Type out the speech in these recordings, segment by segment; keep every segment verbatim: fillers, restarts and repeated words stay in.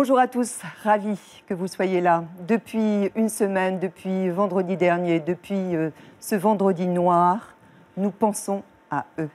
Bonjour à tous, ravi que vous soyez là. Depuis une semaine, depuis vendredi dernier, depuis euh, ce vendredi noir, nous pensons à eux.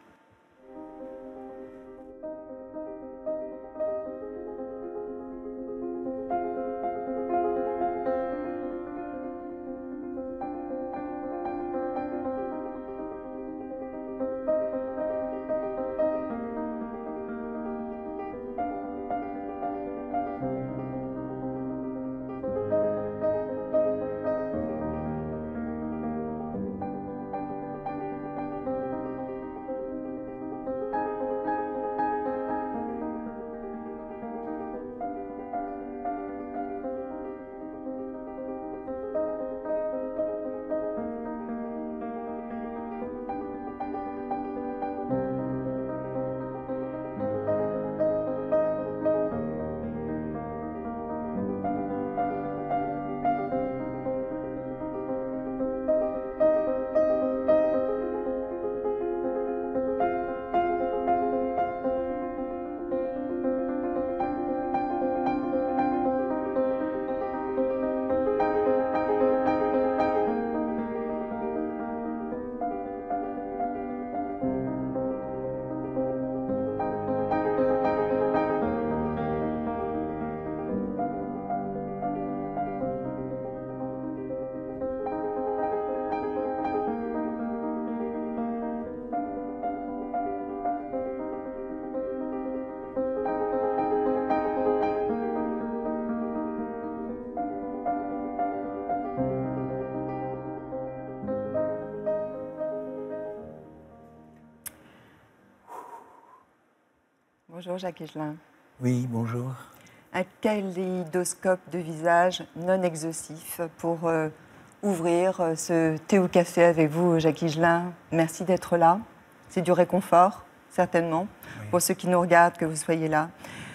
Bonjour Jacques Higelin. Oui, bonjour. Un kaléidoscope de visages non exhaustif pour euh, ouvrir euh, ce thé au café avec vous, Jacques Higelin. Merci d'être là. C'est du réconfort, certainement, oui. Pour ceux qui nous regardent, que vous soyez là.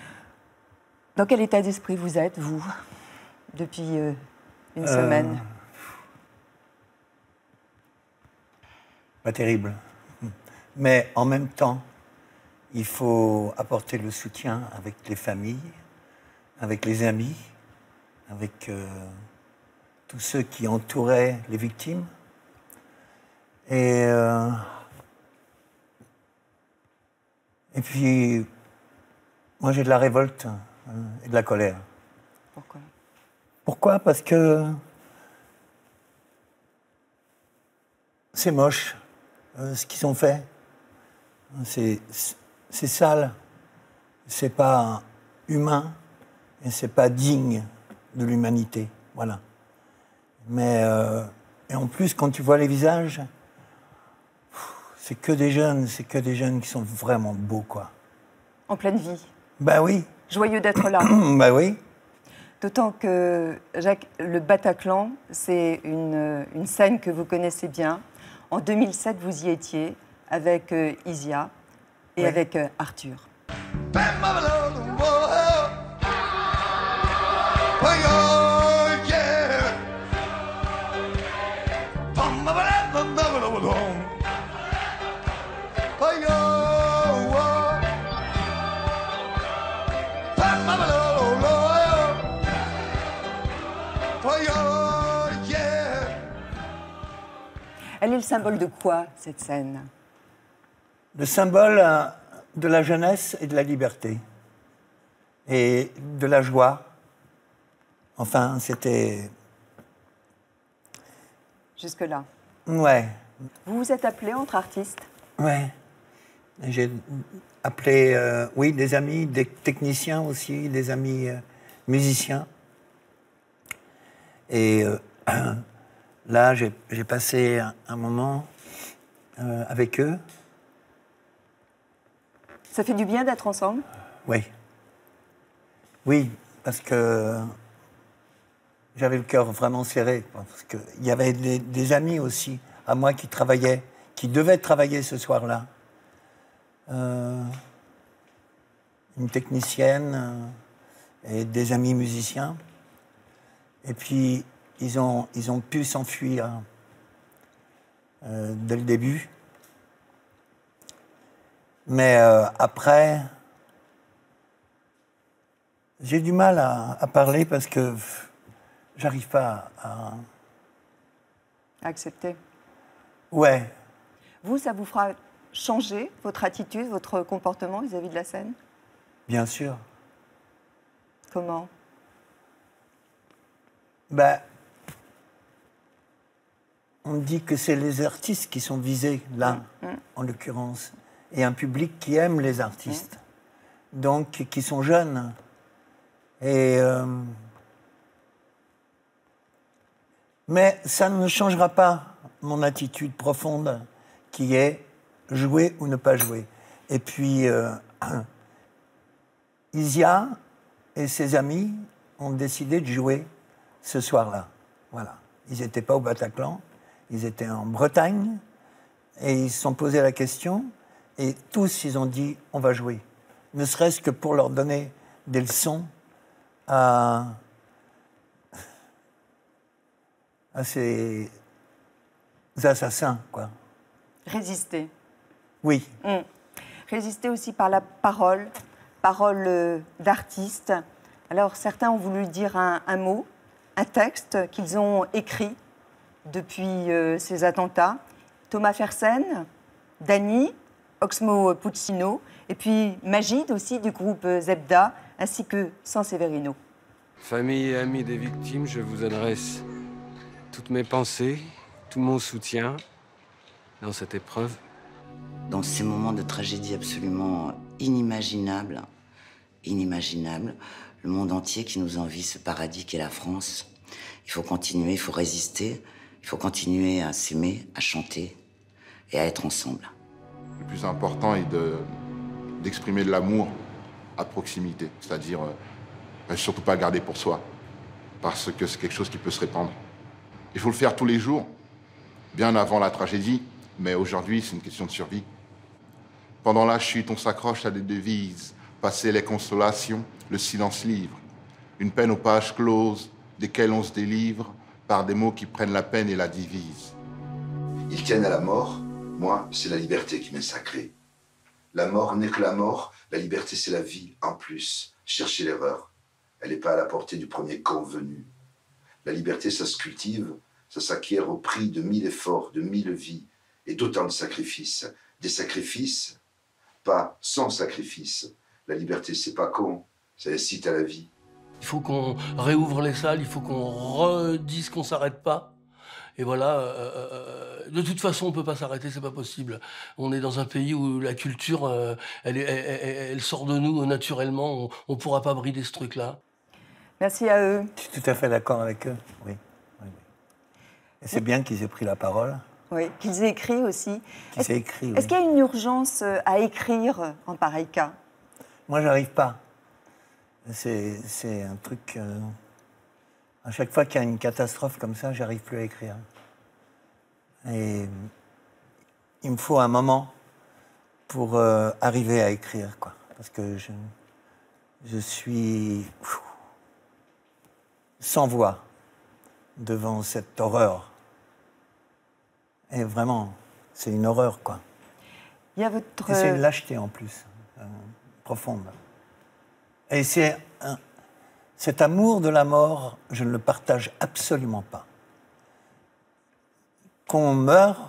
Dans quel état d'esprit vous êtes, vous, depuis euh, une euh... semaine? Pas terrible. Mais en même temps, il faut apporter le soutien avec les familles, avec les amis, avec euh, tous ceux qui entouraient les victimes. Et, euh, et puis, moi j'ai de la révolte euh, et de la colère. Pourquoi? Pourquoi? Parce que c'est moche euh, ce qu'ils ont fait. C'est... C'est sale, c'est pas humain et c'est pas digne de l'humanité, voilà. Mais euh, et en plus, quand tu vois les visages, c'est que des jeunes, c'est que des jeunes qui sont vraiment beaux, quoi. En pleine vie. Bah oui. Joyeux d'être là. Bah oui. D'autant que Jacques, le Bataclan, c'est une, une scène que vous connaissez bien. En deux mille sept, vous y étiez avec euh, Isia. Et oui. Avec euh, Arthur. Elle est le symbole de quoi, cette scène ? Le symbole de la jeunesse et de la liberté. Et de la joie. Enfin, c'était... Jusque-là. Ouais. Vous vous êtes appelé entre artistes? Ouais. J'ai appelé, euh, oui, des amis, des techniciens aussi, des amis euh, musiciens. Et euh, là, j'ai, j'ai passé un, un moment euh, avec eux. Ça fait du bien d'être ensemble? Oui. Oui, parce que j'avais le cœur vraiment serré. Parce qu'il y avait des, des amis aussi à moi qui travaillaient, qui devaient travailler ce soir-là. Euh, une technicienne euh, et des amis musiciens. Et puis, ils ont, ils ont pu s'enfuir euh, dès le début. Mais euh, après, J'ai du mal à, à parler parce que j'arrive pas à... Accepter. Ouais. Vous, ça vous fera changer votre attitude, votre comportement vis-à-vis de la scène? Bien sûr. Comment? Ben, on dit que c'est les artistes qui sont visés, là, mmh. en l'occurrence, et un public qui aime les artistes, mmh. donc qui sont jeunes. Et euh, mais ça ne changera pas mon attitude profonde, qui est jouer ou ne pas jouer. Et puis, euh, Isia et ses amis ont décidé de jouer ce soir-là. Voilà. Ils n'étaient pas au Bataclan, ils étaient en Bretagne, et ils se sont posé la question, et tous, ils ont dit, on va jouer. Ne serait-ce que pour leur donner des leçons à, à ces assassins, quoi. Résister. Oui. Mmh. Résister aussi par la parole, parole euh, d'artiste. Alors, certains ont voulu dire un, un mot, un texte qu'ils ont écrit depuis euh, ces attentats. Thomas Fersen, Dany, Oxmo Puccino, et puis Magid aussi du groupe Zebda, ainsi que Sanseverino. Famille et amis des victimes, je vous adresse toutes mes pensées, tout mon soutien dans cette épreuve. Dans ces moments de tragédie absolument inimaginables, inimaginables, le monde entier qui nous envie ce paradis qu'est la France, il faut continuer, il faut résister, il faut continuer à s'aimer, à chanter et à être ensemble. Le plus important est de, d'exprimer de l'amour à proximité, c'est-à-dire euh, surtout pas garder pour soi, parce que c'est quelque chose qui peut se répandre. Il faut le faire tous les jours, bien avant la tragédie, mais aujourd'hui c'est une question de survie. Pendant la chute, on s'accroche à des devises, passer les consolations, le silence livre, une peine aux pages closes, desquelles on se délivre par des mots qui prennent la peine et la divisent. Ils tiennent à la mort, moi, c'est la liberté qui m'est sacrée. La mort n'est que la mort, la liberté c'est la vie, en plus. Cherchez l'erreur, elle n'est pas à la portée du premier convenu. La liberté, ça se cultive, ça s'acquiert au prix de mille efforts, de mille vies, et d'autant de sacrifices. Des sacrifices, pas sans sacrifice. La liberté, c'est pas con, ça incite à la vie. Il faut qu'on réouvre les salles, il faut qu'on redise qu'on s'arrête pas. Et voilà, euh, de toute façon, on peut pas s'arrêter, c'est pas possible. On est dans un pays où la culture, euh, elle, elle, elle, elle sort de nous naturellement. On, on pourra pas brider ce truc-là. Merci à eux. Je suis tout à fait d'accord avec eux, oui. oui, oui. Et c'est bien qu'ils aient pris la parole. Oui, qu'ils aient écrit aussi. Qu'ils est-ce, aient écrit, oui. Est-ce qu'il y a une urgence à écrire en pareil cas? Moi, j'arrive pas. C'est, c'est un truc... Euh, à chaque fois qu'il y a une catastrophe comme ça, j'arrive plus à écrire. Et il me faut un moment pour euh, arriver à écrire, quoi. Parce que je, je suis pff, sans voix devant cette horreur. Et vraiment, c'est une horreur, quoi. Il y a votre... Et c'est une lâcheté en plus, euh, profonde. Et c'est un, cet amour de la mort, je ne le partage absolument pas. Qu'on meurt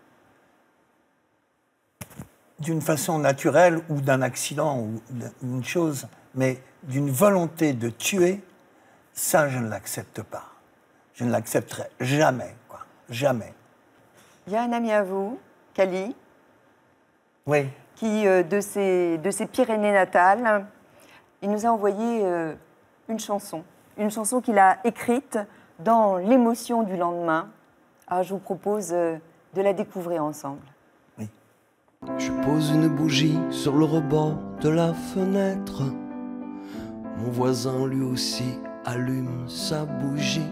d'une façon naturelle ou d'un accident ou d'une chose, mais d'une volonté de tuer, ça, je ne l'accepte pas. Je ne l'accepterai jamais, quoi. Jamais. Il y a un ami à vous, Cali, oui. qui, euh, de, ses, de ses Pyrénées natales, il nous a envoyé euh, une chanson. Une chanson qu'il a écrite dans l'émotion du lendemain. Alors, je vous propose euh, de la découvrir ensemble. Oui. Je pose une bougie sur le rebord de la fenêtre. Mon voisin, lui aussi, allume sa bougie.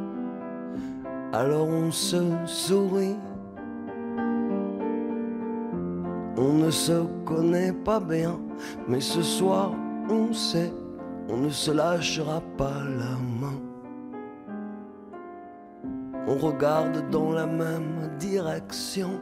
Alors on se sourit. On ne se connaît pas bien, mais ce soir, on sait, on ne se lâchera pas la main. On regarde dans la même direction,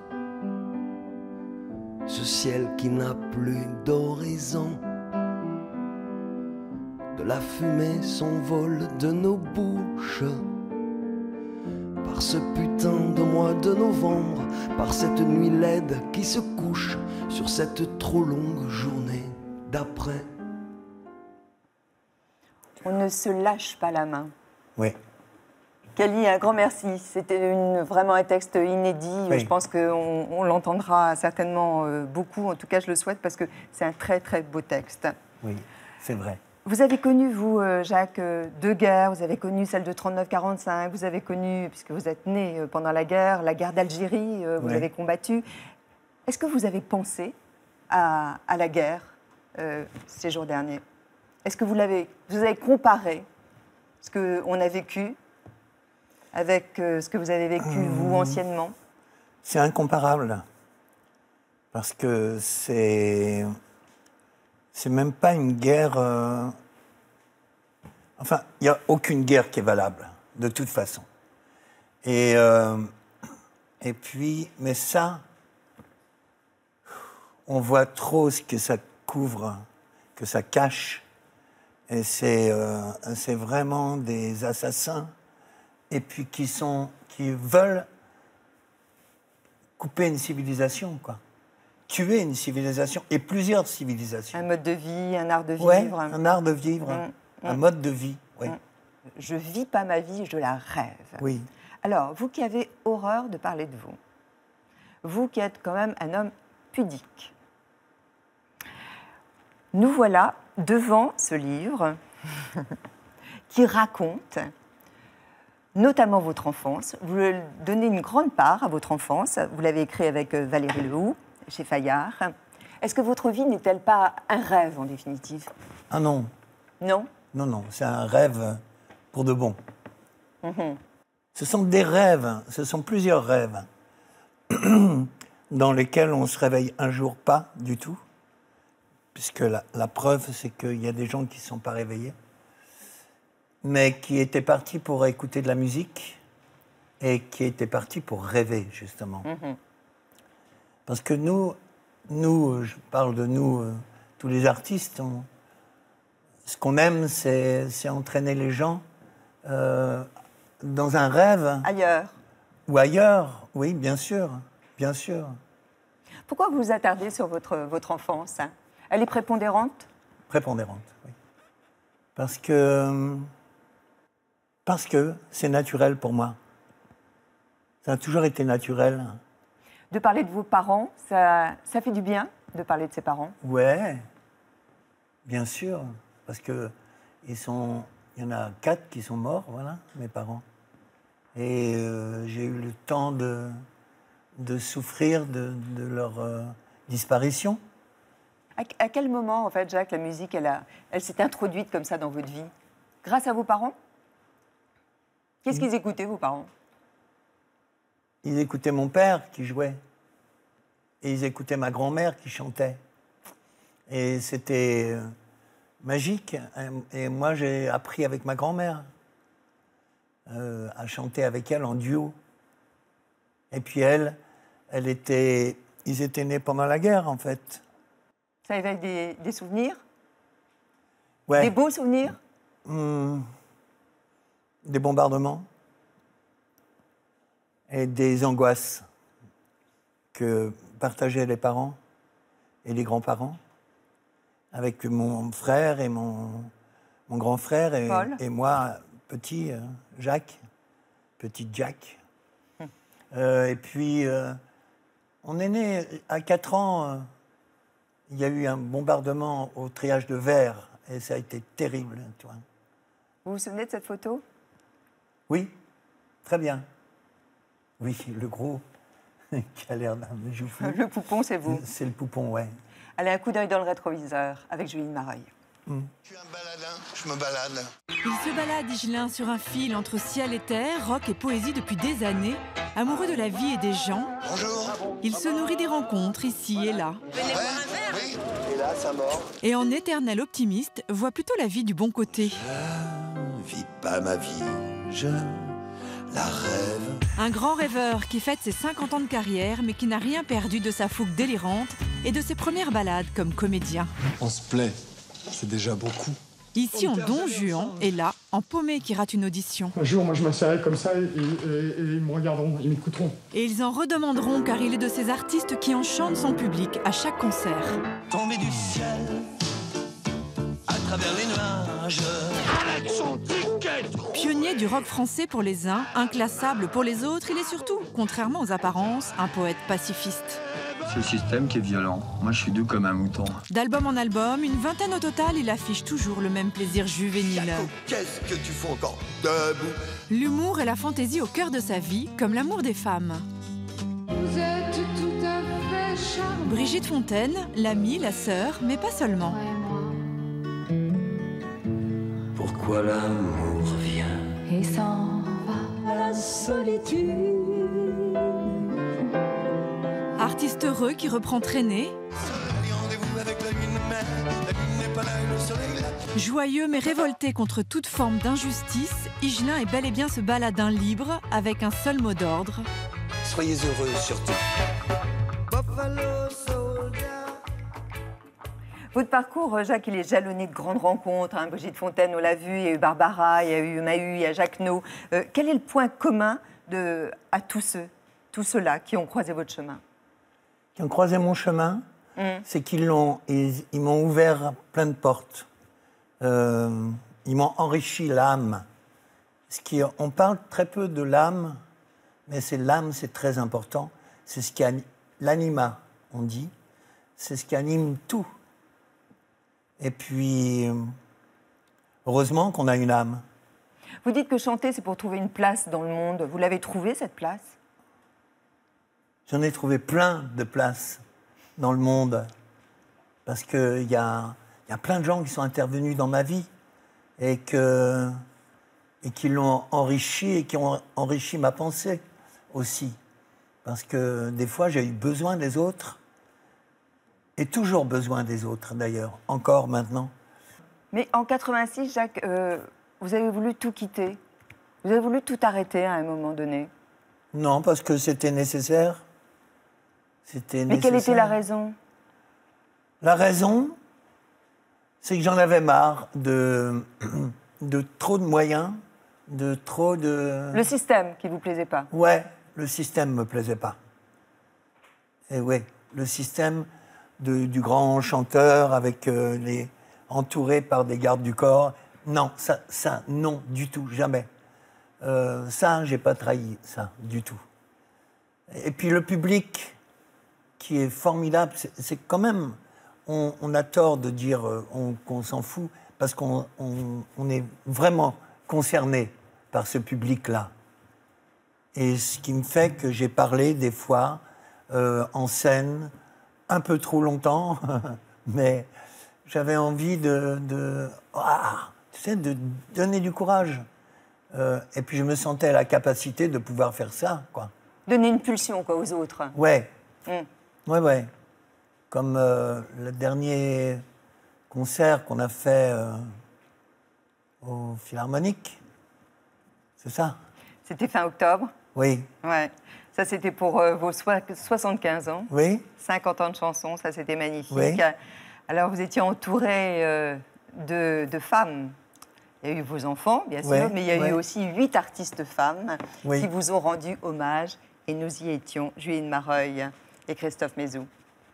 ce ciel qui n'a plus d'horizon. de la fumée s'envole de nos bouches. Par ce putain de mois de novembre, par cette nuit laide qui se couche sur cette trop longue journée d'après. On ne se lâche pas la main. Oui. Cali, un grand merci. C'était une, vraiment un texte inédit. Oui. Je pense qu'on on l'entendra certainement euh, beaucoup. En tout cas, je le souhaite parce que c'est un très, très beau texte. Oui, c'est vrai. Vous avez connu, vous, euh, Jacques, euh, deux guerres. Vous avez connu celle de trente-neuf quarante-cinq. Vous avez connu, puisque vous êtes né euh, pendant la guerre, la guerre d'Algérie. Euh, vous Oui. avez combattu. Est-ce que vous avez pensé à, à la guerre euh, ces jours derniers? Est-ce que vous, l'avez, vous avez comparé ce qu'on a vécu avec euh, ce que vous avez vécu, Mmh. vous, anciennement? C'est incomparable. Parce que c'est. C'est même pas une guerre. euh, Enfin, il n'y a aucune guerre qui est valable, de toute façon. Et, euh, et puis, mais ça, on voit trop ce que ça couvre, que ça cache. Et c'est euh, c'est vraiment des assassins, et puis qui, sont, qui veulent couper une civilisation, quoi. Tuer une civilisation, et plusieurs civilisations. Un mode de vie, un art de vivre. Ouais, un art de vivre, Mmh, un mmh. mode de vie, oui. Mmh. Je vis pas ma vie, je la rêve. Oui. Alors, vous qui avez horreur de parler de vous, vous qui êtes quand même un homme pudique, nous voilà devant ce livre qui raconte notamment votre enfance. Vous lui donnez une grande part à votre enfance. Vous l'avez écrit avec euh, Valérie Lehoux, chez Fayard. Est-ce que votre vie n'est-elle pas un rêve, en définitive? Ah non, Non? non, non, c'est un rêve pour de bon. Mhm. Ce sont des rêves, ce sont plusieurs rêves dans lesquels on se réveille un jour pas du tout, puisque la, la preuve, c'est qu'il y a des gens qui ne sont pas réveillés, mais qui étaient partis pour écouter de la musique et qui étaient partis pour rêver, justement. Mhm. Parce que nous, nous, je parle de nous, euh, tous les artistes, on- ce qu'on aime, c'est c'est entraîner les gens euh, dans un rêve Ailleurs. ou ailleurs. Oui, bien sûr, bien sûr. Pourquoi vous vous attardez sur votre, votre enfance? Elle est prépondérante? Prépondérante, oui. Parce que parce que c'est naturel pour moi. Ça a toujours été naturel. De parler de vos parents, ça, ça fait du bien de parler de ses parents? Ouais, bien sûr, parce que ils sont, il y en a quatre qui sont morts, voilà, mes parents. Et euh, j'ai eu le temps de, de souffrir de, de leur euh, disparition. À, à quel moment, en fait, Jacques, la musique, elle, a- elle s'est introduite comme ça dans votre vie? Grâce à vos parents? Qu'est-ce qu'ils écoutaient, vos parents? Ils écoutaient mon père qui jouait. Et ils écoutaient ma grand-mère qui chantait. Et c'était euh, magique. Et moi, j'ai appris avec ma grand-mère euh, à chanter avec elle en duo. Et puis elle, elle était, ils étaient nés pendant la guerre, en fait. Ça éveille des, des souvenirs? Ouais. Des beaux souvenirs? Hum, des bombardements et des angoisses que partageaient les parents et les grands-parents avec mon frère et mon, mon grand frère et, Paul. et moi, petit euh, Jacques, petit Jack. Euh, et puis, euh, on est né à quatre ans, euh, il y a eu un bombardement au treillage de verre et ça a été terrible, tu vois. Vous vous souvenez de cette photo? Oui, très bien. Oui, le gros qui a l'air d'un joufflu. Le poupon, c'est vous. C'est le poupon, ouais. Allez, un coup d'œil dans le rétroviseur avec Julie Mareuil. Je suis un baladin, je me balade. Il se balade, Higelin, sur un fil entre ciel et terre, rock et poésie depuis des années. Amoureux de la vie et des gens, Bonjour. il se nourrit des rencontres ici et là. Ouais, oui. Et là, ça mord. Et en éternel optimiste, voit plutôt la vie du bon côté. Je vis pas ma vie, je la rêve. Un grand rêveur qui fête ses cinquante ans de carrière, mais qui n'a rien perdu de sa fougue délirante et de ses premières balades comme comédien. On se plaît, c'est déjà beaucoup. Ici en Don Juan et là en Paumé qui rate une audition. Un jour, moi je m'asseoirai comme ça et, et, et ils me regarderont, ils m'écouteront. Et ils en redemanderont car il est de ces artistes qui enchantent son public à chaque concert. Tomber du ciel à travers les nuages. Avec son ticket. Pionnier du rock français pour les uns, inclassable pour les autres, il est surtout, contrairement aux apparences, un poète pacifiste. C'est le système qui est violent. Moi, je suis doux comme un mouton. D'album en album, une vingtaine au total, il affiche toujours le même plaisir juvénile. Qu'est-ce que tu fais encore debout? L'humour et la fantaisie au cœur de sa vie, comme l'amour des femmes. Vous êtes tout à fait charmante. Brigitte Fontaine, l'amie, la sœur, mais pas seulement. Pourquoi l'amour vient Et s'en va à la solitude. Artiste heureux qui reprend Traîner. Joyeux mais révolté contre toute forme d'injustice, Higelin est bel et bien ce baladin libre avec un seul mot d'ordre. Soyez heureux surtout. Votre parcours, Jacques, il est jalonné de grandes rencontres. Hein. Brigitte Fontaine, on l'a vu, il y a eu Barbara, il y a eu Mahut, il y a Jacques No. Euh, quel est le point commun de, à tous ceux, tous ceux-là qui ont croisé votre chemin? Qui ont croisé mon chemin, mmh. c'est qu'ils l'ont, ils, ils m'ont ouvert plein de portes. Euh, ils m'ont enrichi l'âme. Ce qui, on parle très peu de l'âme, mais c'est l'âme, c'est très important. C'est ce qui anime, l'anima, on dit. C'est ce qui anime tout. Et puis, heureusement qu'on a une âme. Vous dites que chanter, c'est pour trouver une place dans le monde. Vous l'avez trouvée, cette place? J'en ai trouvé plein de places dans le monde. Parce qu'il y a, y a plein de gens qui sont intervenus dans ma vie et, que, et qui l'ont enrichi et qui ont enrichi ma pensée aussi. Parce que des fois, j'ai eu besoin des autres. Et toujours besoin des autres, d'ailleurs, encore maintenant. Mais en quatre-vingt-six, Jacques, euh, vous avez voulu tout quitter. Vous avez voulu tout arrêter à un moment donné. Non, parce que c'était nécessaire. C'était Mais nécessaire. quelle était la raison? La raison, c'est que j'en avais marre de, de trop de moyens, de trop de... Le système qui ne vous plaisait pas? Ouais, le système ne me plaisait pas. Et ouais, le système... De, du grand chanteur avec euh, les entouré par des gardes du corps. Non, ça, ça non, du tout, jamais. Euh, ça, j'ai pas trahi, ça, du tout. Et puis le public, qui est formidable, c'est, c'est quand même... On, on a tort de dire euh, on, qu'on s'en fout, parce qu'on on, on est vraiment concerné par ce public-là. Et ce qui me fait que j'ai parlé des fois euh, en scène, un peu trop longtemps, mais j'avais envie de, de, ah, tu sais, de donner du courage. Euh, et puis je me sentais à la capacité de pouvoir faire ça, quoi. Donner une pulsion, quoi, aux autres. Ouais, mm. ouais, ouais. Comme euh, le dernier concert qu'on a fait euh, au Philharmonique, c'est ça? C'était fin octobre. Oui. Ouais. Ça, c'était pour euh, vos so- soixante-quinze ans. Oui. cinquante ans de chansons, ça, c'était magnifique. Oui. Alors, vous étiez entouré euh, de, de femmes. Il y a eu vos enfants, bien sûr, oui, mais il y a oui. eu aussi huit artistes femmes oui. qui vous ont rendu hommage. Et nous y étions, Juline Mareuil et Christophe Mézou.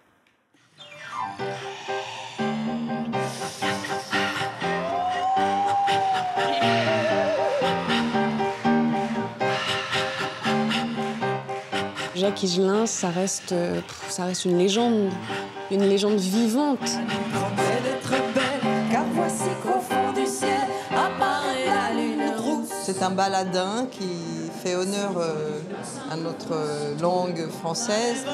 Jacques Higelin, ça reste, ça reste une légende, une légende vivante. C'est un baladin qui fait honneur à notre langue française.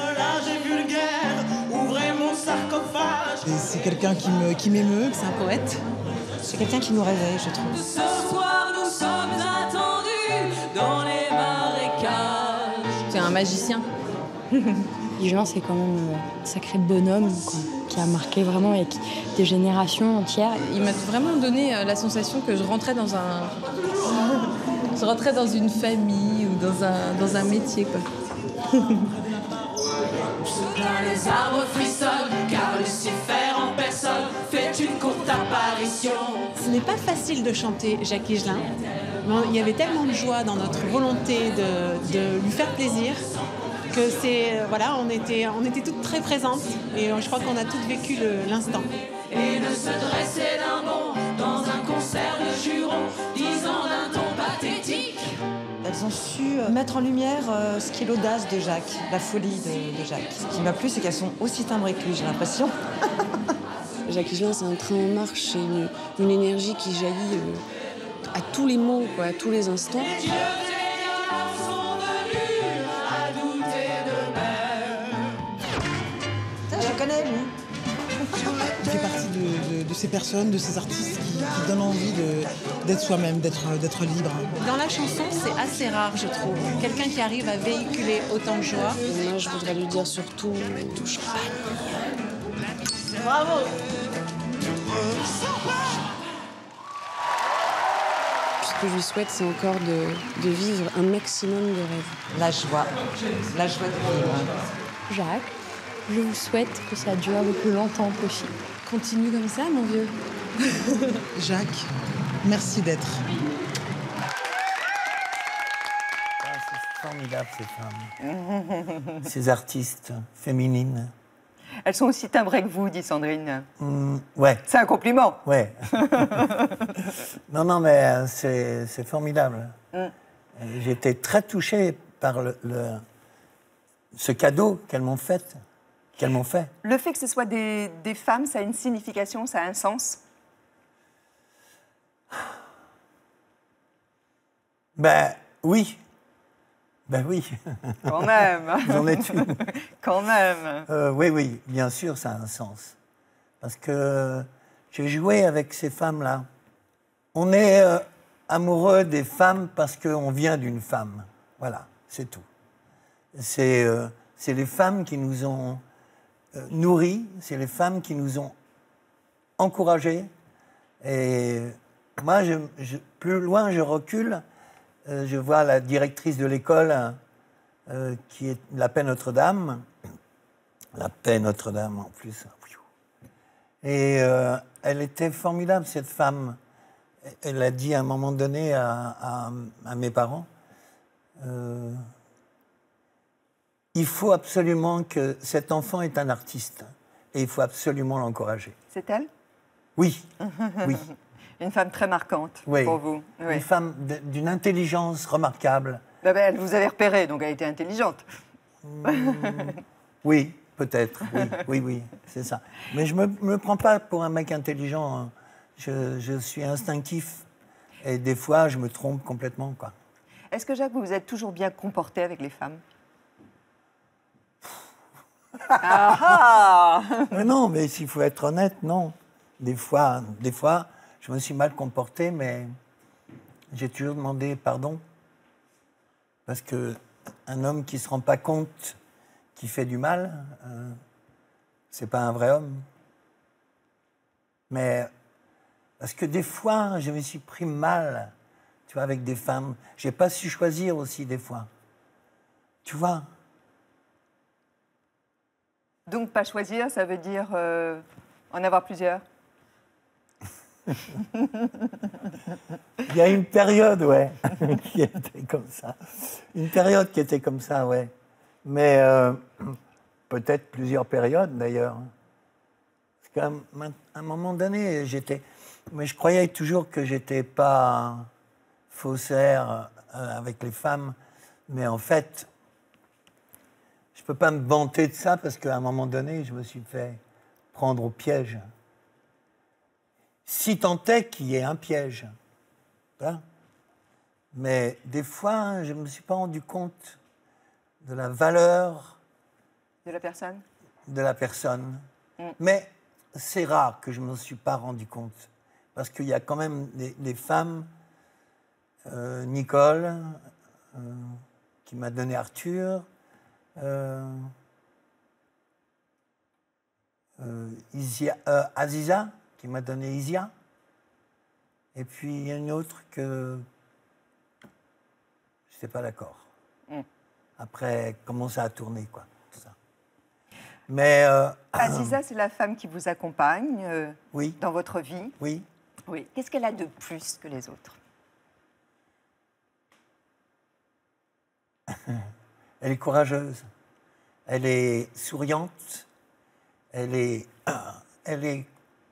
C'est quelqu'un qui me, qui m'émeut. C'est un poète. C'est quelqu'un qui nous réveille, je trouve. Ce soir, nous sommes attendus dans les marécages. C'est un magicien. Higelin, c'est quand même un sacré bonhomme, quoi, qui a marqué vraiment et qui, des générations entières. Il m'a vraiment donné la sensation que je rentrais dans un... je rentrais dans une famille ou dans un, dans un métier, quoi. Soudain les arbres frissonnent, car Lucifer en personne fait une courte apparition. Ce n'est n'est pas facile de chanter Jacques Higelin. Mais il y avait tellement de joie dans notre volonté de, de lui faire plaisir que c'est, voilà, on était, on était toutes très présentes et je crois qu'on a toutes vécu le, l'instant. Et de se dresser d'un bond dans un concert de jurons, disant d'un ton pathétique. Elles ont su mettre en lumière euh, ce qu'est l'audace de Jacques, la folie de, de Jacques. Ce qui m'a plu, c'est qu'elles sont aussi timbrées que lui, j'ai l'impression. Jacques Higelin, c'est un train en marche, c'est une, une énergie qui jaillit euh, à tous les mots, quoi, à tous les instants. Les dieux seigneurs sont venus à douter d'eux-mêmes. Ça, je le connais, lui. Il fait partie de, de, de ces personnes, de ces artistes qui, qui donnent envie de, d'être soi-même, d'être, d'être libre. Dans la chanson, c'est assez rare, je trouve. Quelqu'un qui arrive à véhiculer autant de joie. Et moi, je voudrais lui dire surtout, tout champagne. Bravo! Ce que je lui souhaite, c'est encore de, de vivre un maximum de rêves. La joie. La joie de vivre. Jacques, je vous souhaite que ça dure le plus longtemps possible. Continue comme ça, mon vieux. Jacques, merci d'être. Ah, c'est formidable, ces femmes. Ces artistes féminines. Elles sont aussi timbrées que vous, dit Sandrine. Mmh, ouais. C'est un compliment. Ouais. non, non, mais c'est, c'est formidable. Mm. J'étais très touché par le, le, ce cadeau qu'elles m'ont fait. Qu'elles m'ont fait. Le fait que ce soit des, des femmes, ça a une signification, ça a un sens? Ben oui. Ben oui. Quand même. J'en ai une. Quand même. Euh, oui, oui, bien sûr, ça a un sens. Parce que j'ai joué avec ces femmes-là. On est euh, amoureux des femmes parce qu'on vient d'une femme. Voilà, c'est tout. C'est, euh, c'est les femmes qui nous ont euh, nourris, c'est les femmes qui nous ont encouragés. Et moi, je, je, plus loin je recule, euh, je vois la directrice de l'école euh, qui est la Paix Notre-Dame. La Paix Notre-Dame en plus. Et euh, elle était formidable, cette femme. Elle a dit à un moment donné à, à, à mes parents, euh, il faut absolument que cet enfant est un artiste et il faut absolument l'encourager. C'est elle? Oui, oui. Une femme très marquante oui. pour vous. Oui. Une femme d'une intelligence remarquable. Ben ben, elle vous avait repéré, donc elle était intelligente. Mmh, oui, peut-être, oui, oui, oui, c'est ça. Mais je ne me, me prends pas pour un mec intelligent. Hein. Je, je suis instinctif et des fois, je me trompe complètement, quoi. Est-ce que, Jacques, vous vous êtes toujours bien comporté avec les femmes? Ah mais non, mais s'il faut être honnête, non. Des fois, des fois, je me suis mal comporté, mais j'ai toujours demandé pardon. Parce qu'un homme qui ne se rend pas compte qu'il fait du mal, euh, c'est pas un vrai homme. Mais parce que des fois, je me suis pris mal, tu vois, avec des femmes. J'ai pas su choisir aussi des fois. Tu vois. Donc, pas choisir, ça veut dire euh, en avoir plusieurs? Il y a une période, ouais, qui était comme ça. Une période qui était comme ça, ouais. Mais euh, peut-être plusieurs périodes, d'ailleurs. Parce qu'à un, un moment donné, j'étais... Mais je croyais toujours que j'étais pas faussaire euh, avec les femmes. Mais en fait... Je ne peux pas me vanter de ça parce qu'à un moment donné, je me suis fait prendre au piège. Si tant est qu'il y ait un piège. Hein? Mais des fois, je ne me suis pas rendu compte de la valeur... De la personne? De la personne. Mm. Mais c'est rare que je ne me suis pas rendu compte. Parce qu'il y a quand même des, des femmes, euh, Nicole, euh, qui m'a donné Arthur... Euh, euh, Isia, euh, Aziza, qui m'a donné Isia. Et puis, il y a une autre que je n'étais pas d'accord. Mm. Après, comment ça a tourné, quoi, tout ça. Mais... Euh, Aziza, c'est la femme qui vous accompagne euh, oui. dans votre vie. Oui. Oui. Qu'est-ce qu'elle a de plus que les autres? Elle est courageuse, elle est souriante, elle est, elle est,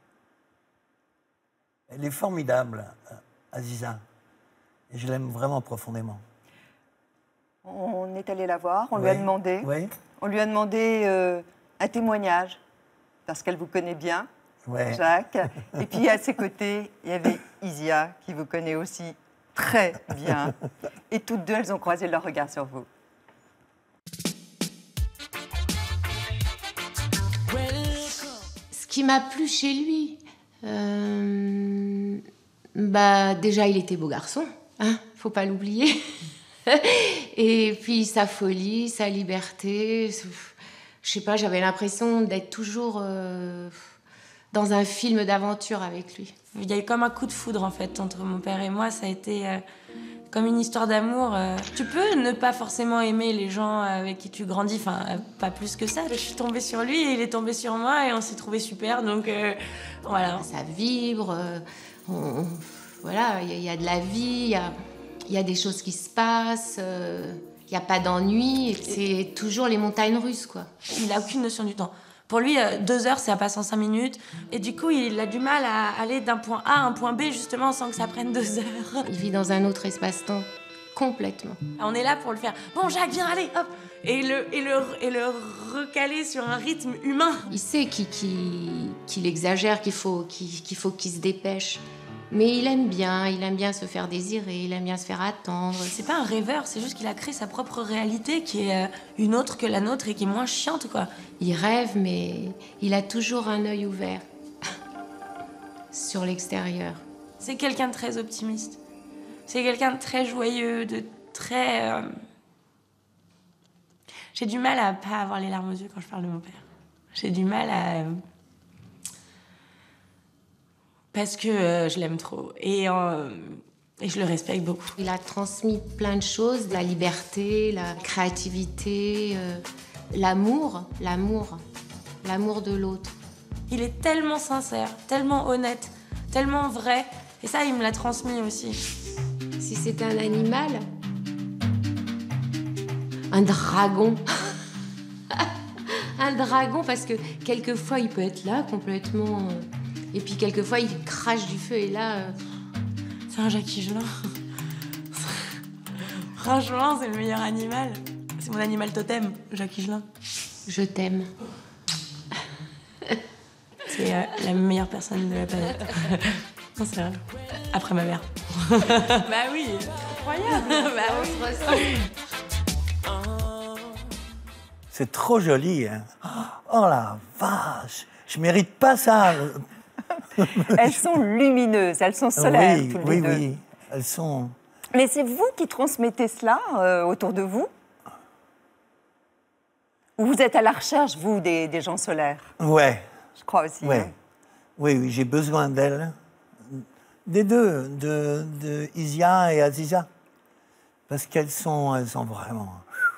elle est formidable, Aziza. Et je l'aime vraiment profondément. On est allé la voir, on Oui. lui a demandé. Oui. On lui a demandé euh, un témoignage, parce qu'elle vous connaît bien, Ouais. Jacques. Et puis à ses côtés, il y avait Isia, qui vous connaît aussi très bien. Et toutes deux, elles ont croisé leur regard sur vous. Ce qui m'a plu chez lui, euh, bah déjà il était beau garçon, hein, faut pas l'oublier. Et puis sa folie, sa liberté, je sais pas, j'avais l'impression d'être toujours euh, dans un film d'aventure avec lui. Il y a eu comme un coup de foudre en fait entre mon père et moi, ça a été euh, comme une histoire d'amour. Euh. Tu peux ne pas forcément aimer les gens avec qui tu grandis, enfin euh, pas plus que ça. Je suis tombée sur lui et il est tombé sur moi et on s'est trouvés super, donc euh, voilà. Ça vibre, euh, on, on, voilà, il y, y a de la vie, il y a, y a des choses qui se passent, il euh, n'y a pas d'ennui, c'est toujours les montagnes russes quoi. Il n'a aucune notion du temps. Pour lui, deux heures, ça passe en cinq minutes. Et du coup, il a du mal à aller d'un point A à un point B, justement, sans que ça prenne deux heures. Il vit dans un autre espace-temps, complètement. On est là pour le faire. Bon, Jacques, viens, allez, hop. Et le, et le, et le recaler sur un rythme humain. Il sait qu'il, qu'il, qu'il exagère, qu'il faut, qu'il, qu'il faut qu'il se dépêche. Mais il aime bien, il aime bien se faire désirer, il aime bien se faire attendre. C'est pas un rêveur, c'est juste qu'il a créé sa propre réalité qui est une autre que la nôtre et qui est moins chiante, quoi. Il rêve, mais il a toujours un œil ouvert sur l'extérieur. C'est quelqu'un de très optimiste. C'est quelqu'un de très joyeux, de très... Euh... J'ai du mal à pas avoir les larmes aux yeux quand je parle de mon père. J'ai du mal à... Parce que euh, je l'aime trop et, euh, et je le respecte beaucoup. Il a transmis plein de choses, la liberté, la créativité, euh, l'amour, l'amour, l'amour de l'autre. Il est tellement sincère, tellement honnête, tellement vrai, et ça, il me l'a transmis aussi. Si c'était un animal, un dragon. Un dragon, parce que quelquefois, il peut être là complètement... Et puis quelquefois, il crache du feu et là... Euh... C'est un Jacques Higelin. Franchement, c'est le meilleur animal. C'est mon animal totem, Jacques Higelin. Je t'aime. C'est euh, la meilleure personne de la planète. Non, c'est vrai. Après ma mère. Bah oui, incroyable. Bah on oui. se ressemble. C'est trop joli, hein. Oh la vache, je mérite pas ça. Elles sont lumineuses, elles sont solaires, oui, toutes oui, les deux. Oui, elles sont... Mais c'est vous qui transmettez cela euh, autour de vous? Ou vous êtes à la recherche, vous, des, des gens solaires? Ouais. Je crois aussi. Ouais. Hein. Oui, oui, j'ai besoin d'elles. Des deux, de, de Isia et Aziza. Parce qu'elles sont, elles sont vraiment...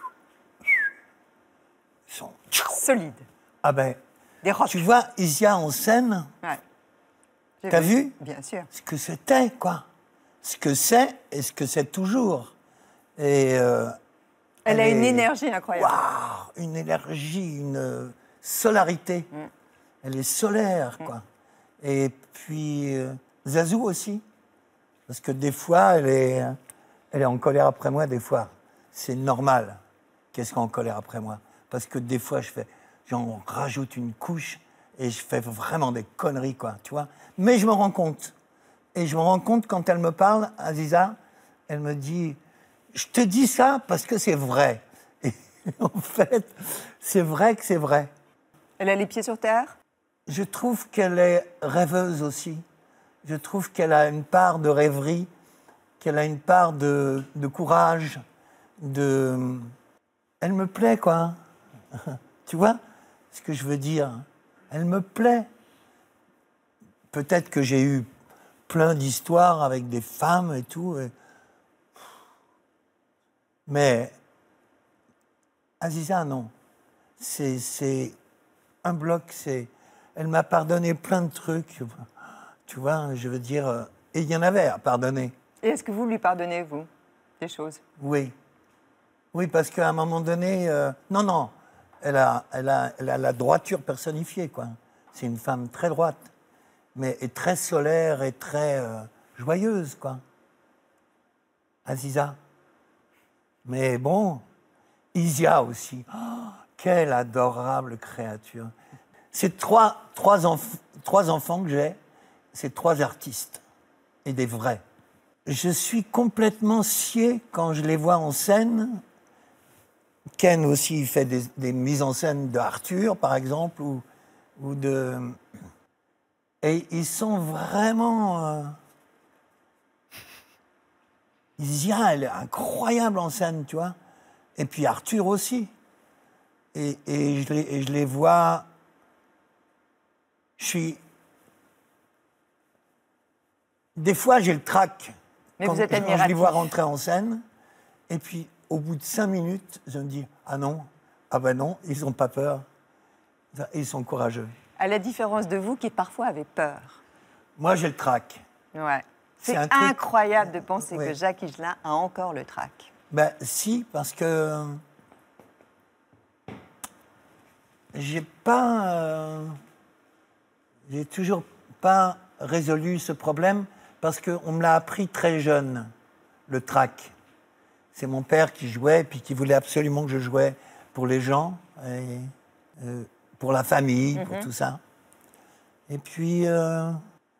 Elles sont... Solides. Ah ben... Des rocs. Tu vois, Isia en scène... Ouais. T'as vu? Bien sûr. Ce que c'était, quoi. Ce que c'est et ce que c'est toujours. Et euh, elle, elle a est... une énergie incroyable. Waouh, une énergie, une solarité. Mm. Elle est solaire, mm. quoi. Et puis, euh, Zazou aussi. Parce que des fois, elle est, elle est en colère après moi, des fois. C'est normal qu'elle soit en colère après moi. Parce que des fois, je fais, j'en rajoute une couche et je fais vraiment des conneries, quoi, tu vois. Mais je me rends compte. Et je me rends compte quand elle me parle, Aziza, elle me dit, je te dis ça parce que c'est vrai. Et en fait, c'est vrai que c'est vrai. Elle a les pieds sur terre? Je trouve qu'elle est rêveuse aussi. Je trouve qu'elle a une part de rêverie, qu'elle a une part de, de courage, de... Elle me plaît, quoi. Tu vois ce que je veux dire? Elle me plaît. Peut-être que j'ai eu plein d'histoires avec des femmes et tout. Et... Mais Aziza, non. C'est, c'est un bloc, c'est... Elle m'a pardonné plein de trucs. Tu vois, je veux dire... euh, et il y en avait à pardonner. Et est-ce que vous lui pardonnez, vous, des choses? Oui. Oui, parce qu'à un moment donné... euh, non, non, elle a, elle, a, elle a la droiture personnifiée, quoi. C'est une femme très droite, mais et très solaire et très euh, joyeuse, quoi. Aziza. Mais bon, Isia aussi. Oh, quelle adorable créature. Ces trois, trois, enf- trois enfants que j'ai, c'est trois artistes, et des vrais. Je suis complètement scié quand je les vois en scène. Ken aussi fait des, des mises en scène de Arthur, par exemple, ou, ou de... Et ils sont vraiment... Euh... Isia, elle est incroyable en scène, tu vois. Et puis Arthur aussi. Et, et, je, les, et je les vois... Je suis... Des fois, j'ai le trac. Mais quand, vous êtes quand je les admiratif. vois rentrer en scène. Et puis, au bout de cinq minutes, je me dis, ah non, ah ben non, ils n'ont pas peur. Ils sont courageux. À la différence de vous, qui parfois avez peur. Moi, j'ai le trac. Ouais. C'est un truc- incroyable de penser Oui. que Jacques Higelin a encore le trac. Ben, si, parce que j'ai pas, euh, j'ai toujours pas résolu ce problème parce qu'on me l'a appris très jeune, le trac. C'est mon père qui jouait, puis qui voulait absolument que je jouais pour les gens, et, euh, pour la famille, pour Mhm. tout ça. Et puis, euh,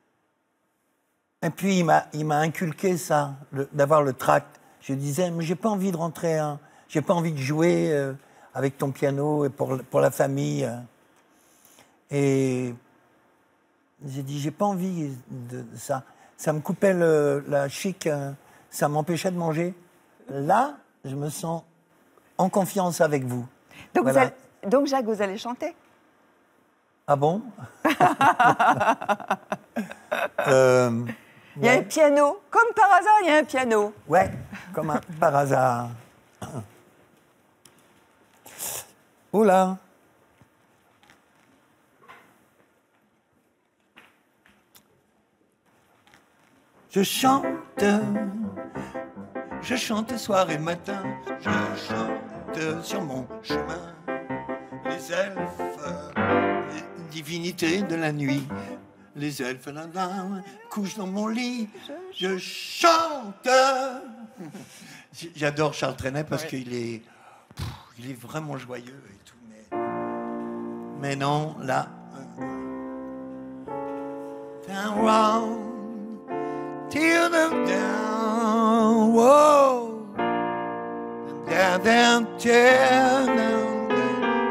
et puis il m'a, il m'a inculqué ça, le- d'avoir le trac. Je disais, mais j'ai pas envie de rentrer, hein, j'ai pas envie de jouer euh, avec ton piano et pour, pour la famille. euh. Et j'ai dit, j'ai pas envie de ça. Ça me coupait le- la chic, euh, ça m'empêchait de manger. Là, je me sens en confiance avec vous. Donc, Voilà. vous allez- donc Jacques, vous allez chanter? Ah bon? euh, Il y a un piano. Comme par hasard, il y a un piano. Ouais, comme un, par hasard. Oh là! Je chante, je chante soir et matin, je chante sur mon chemin. Les elfes, les divinités de la nuit, les elfes là, là, couchent dans mon lit, je chante. J'adore Charles Trenet parce Ouais. qu'il est, pff, il est vraiment joyeux et tout, mais, mais non, là. Down, round, till the down, whoa, down, down, down, down, down.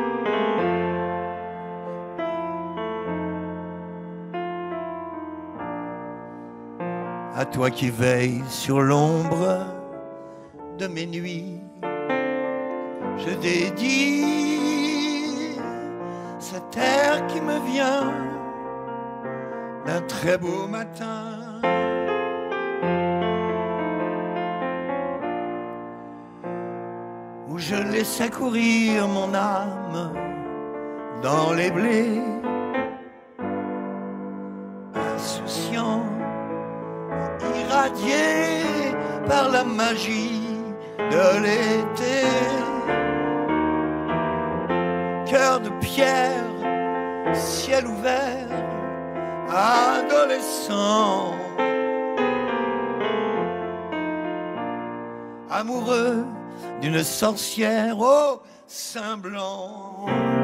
À toi qui veilles sur l'ombre de mes nuits, je dédie cette terre qui me vient d'un très beau matin. Où je laissais courir mon âme dans les blés, insouciant, irradié par la magie de l'été. Cœur de pierre, ciel ouvert, adolescent, amoureux d'une sorcière au sein blanc.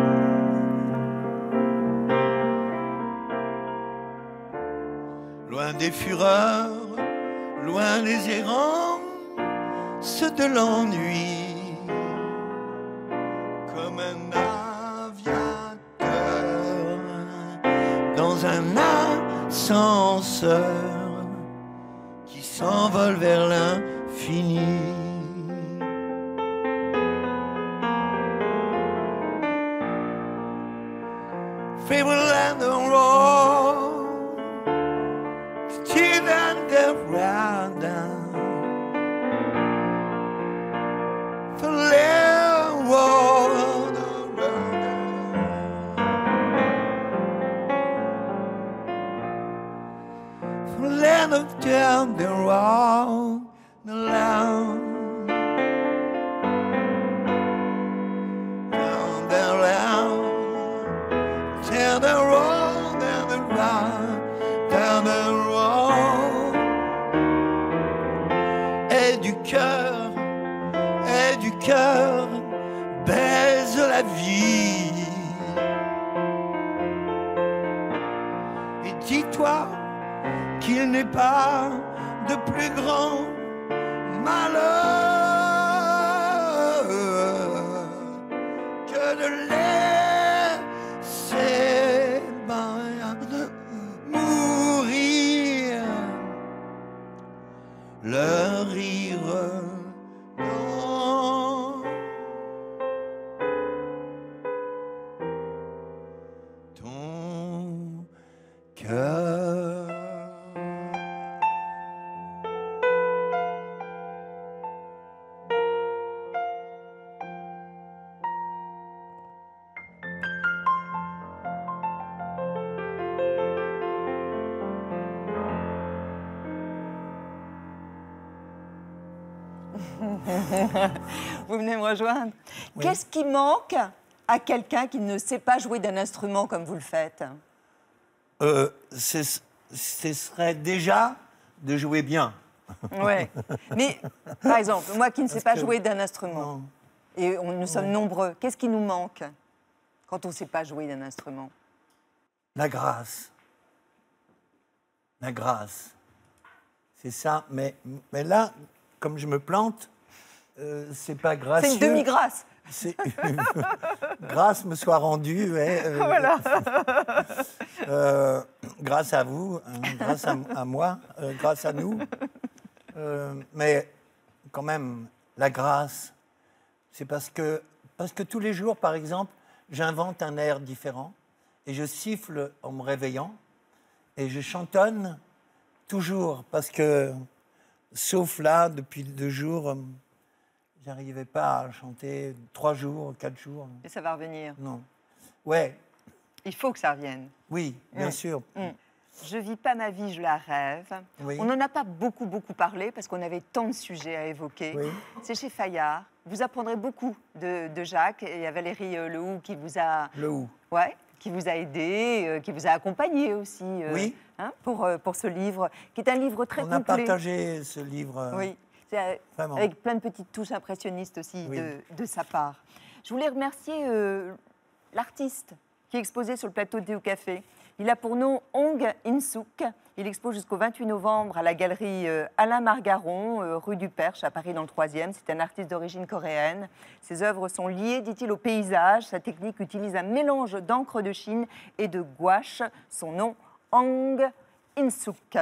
Loin des fureurs, loin des errants, ceux de l'ennui, comme un aviateur dans un ascenseur qui s'envole vers l'infini. Favorite land and roll, till and the round down. For land roll, around. and I've turned around around, turned around, turned around and around, turned around. Et du cœur, et du cœur baise la vie. Et dis-toi qu'il n'est pas de plus grand malheur que de laisser mourir le rire dans ton cœur. Vous venez me rejoindre. Oui. Qu'est-ce qui manque à quelqu'un qui ne sait pas jouer d'un instrument comme vous le faites? Euh, ce ce serait déjà de jouer bien. Ouais. Mais, par exemple, moi qui ne sais Parce pas que- jouer d'un instrument, et on, nous sommes Ouais. nombreux, qu'est-ce qui nous manque quand on ne sait pas jouer d'un instrument? La grâce. La grâce. C'est ça. Mais, mais là, comme je me plante, euh, c'est pas gracieux. C'est une demi-grâce. C'est grâce me soit rendue. Ouais, euh, Voilà. euh, grâce à vous, hein, grâce à, à moi, euh, grâce à nous. Euh, mais quand même, la grâce, c'est parce que, parce que tous les jours, par exemple, j'invente un air différent et je siffle en me réveillant et je chantonne toujours parce que, sauf là, depuis deux jours, euh, j'arrivais pas à chanter trois jours, quatre jours. Et ça va revenir. Non. Ouais, Il faut que ça revienne. oui, bien Mm. sûr. Mm. Je vis pas ma vie, je la rêve. Oui. On n'en a pas beaucoup, beaucoup parlé parce qu'on avait tant de sujets à évoquer. Oui. C'est chez Fayard. Vous apprendrez beaucoup de, de Jacques. Et il y a Valérie euh, Lehoux qui vous a, Le ou. ouais, qui vous a aidé, euh, qui vous a accompagné aussi euh, Oui. hein, pour, euh, pour ce livre, qui est un livre très On a complet. partagé ce livre. euh, Oui, c'est, euh, Vraiment. avec plein de petites touches impressionnistes aussi Oui. de, de sa part. Je voulais remercier euh, l'artiste qui est exposé sur le plateau de Thé au Café. Il a pour nom Hong In-suk. Il expose jusqu'au vingt-huit novembre à la galerie euh, Alain Margaron, euh, rue du Perche, à Paris, dans le troisième. C'est un artiste d'origine coréenne. Ses œuvres sont liées, dit-il, au paysage. Sa technique utilise un mélange d'encre de Chine et de gouache. Son nom, Hong In-suk.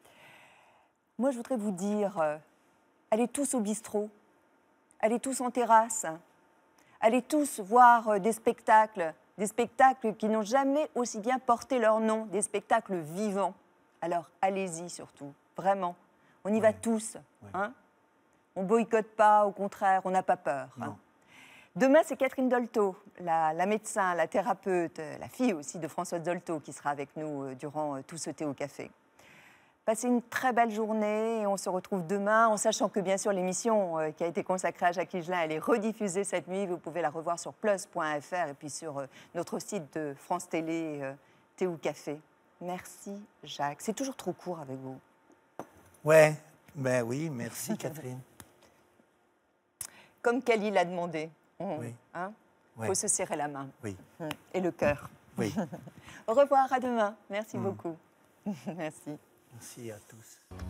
Moi, je voudrais vous dire, euh, allez tous au bistrot, allez tous en terrasse, allez tous voir euh, des spectacles, des spectacles qui n'ont jamais aussi bien porté leur nom, des spectacles vivants. Alors, allez-y surtout, vraiment. On y va tous. Hein, on ne boycotte pas, au contraire, on n'a pas peur. Hein. Demain, c'est Catherine Dolto, la, la médecin, la thérapeute, la fille aussi de Françoise Dolto, qui sera avec nous euh, durant euh, tout ce Thé au Café. Passez une très belle journée et on se retrouve demain, en sachant que bien sûr l'émission euh, qui a été consacrée à Jacques Higelin, elle est rediffusée cette nuit. Vous pouvez la revoir sur plus point f r et puis sur euh, notre site de France Télé, euh, Thé ou Café. Merci Jacques. C'est toujours trop court avec vous. Ouais, ben oui, merci Catherine. Comme Khalil l'a demandé. On, Oui. hein, Ouais. faut se serrer la main. Oui. Hum, et le cœur. Oui. Au revoir, à demain. Merci Mm. beaucoup. Merci. Merci à tous.